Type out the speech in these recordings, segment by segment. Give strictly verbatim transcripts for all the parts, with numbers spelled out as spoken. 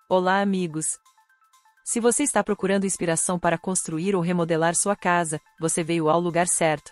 Olá, amigos! Se você está procurando inspiração para construir ou remodelar sua casa, você veio ao lugar certo.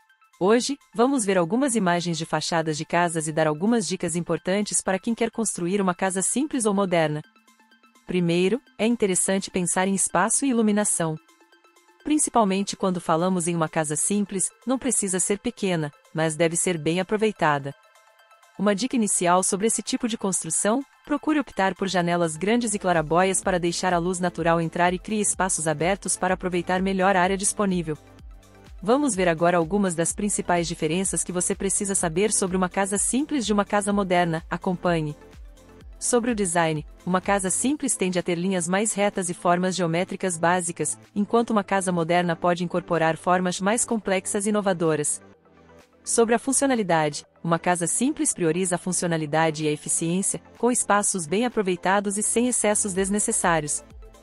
Hoje, vamos ver algumas imagens de fachadas de casas e dar algumas dicas importantes para quem quer construir uma casa simples ou moderna. Primeiro, é interessante pensar em espaço e iluminação. Principalmente quando falamos em uma casa simples, não precisa ser pequena, mas deve ser bem aproveitada. Uma dica inicial sobre esse tipo de construção: procure optar por janelas grandes e clarabóias para deixar a luz natural entrar e crie espaços abertos para aproveitar melhor a área disponível. Vamos ver agora algumas das principais diferenças que você precisa saber sobre uma casa simples de uma casa moderna. Acompanhe. Sobre o design, uma casa simples tende a ter linhas mais retas e formas geométricas básicas, enquanto uma casa moderna pode incorporar formas mais complexas e inovadoras. Sobre a funcionalidade, uma casa simples prioriza a funcionalidade e a eficiência, com espaços bem aproveitados e sem excessos desnecessários.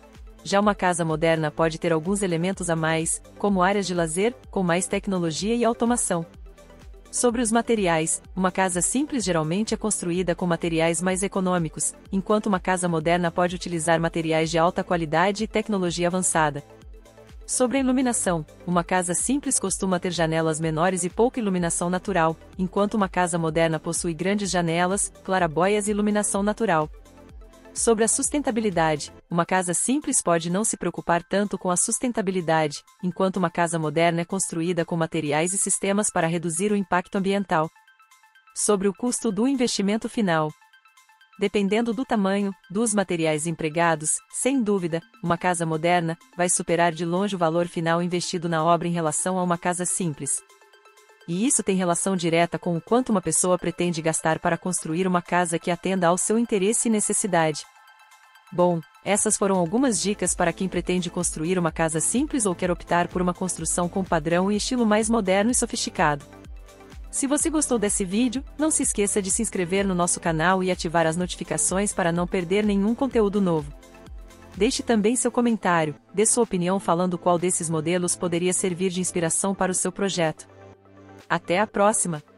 Já uma casa moderna pode ter alguns elementos a mais, como áreas de lazer, com mais tecnologia e automação. Sobre os materiais, uma casa simples geralmente é construída com materiais mais econômicos, enquanto uma casa moderna pode utilizar materiais de alta qualidade e tecnologia avançada. Sobre a iluminação, uma casa simples costuma ter janelas menores e pouca iluminação natural, enquanto uma casa moderna possui grandes janelas, clarabóias e iluminação natural. Sobre a sustentabilidade, uma casa simples pode não se preocupar tanto com a sustentabilidade, enquanto uma casa moderna é construída com materiais e sistemas para reduzir o impacto ambiental. Sobre o custo do investimento final. Dependendo do tamanho, dos materiais empregados, sem dúvida, uma casa moderna vai superar de longe o valor final investido na obra em relação a uma casa simples. E isso tem relação direta com o quanto uma pessoa pretende gastar para construir uma casa que atenda ao seu interesse e necessidade. Bom, essas foram algumas dicas para quem pretende construir uma casa simples ou quer optar por uma construção com padrão e estilo mais moderno e sofisticado. Se você gostou desse vídeo, não se esqueça de se inscrever no nosso canal e ativar as notificações para não perder nenhum conteúdo novo. Deixe também seu comentário, dê sua opinião falando qual desses modelos poderia servir de inspiração para o seu projeto. Até a próxima!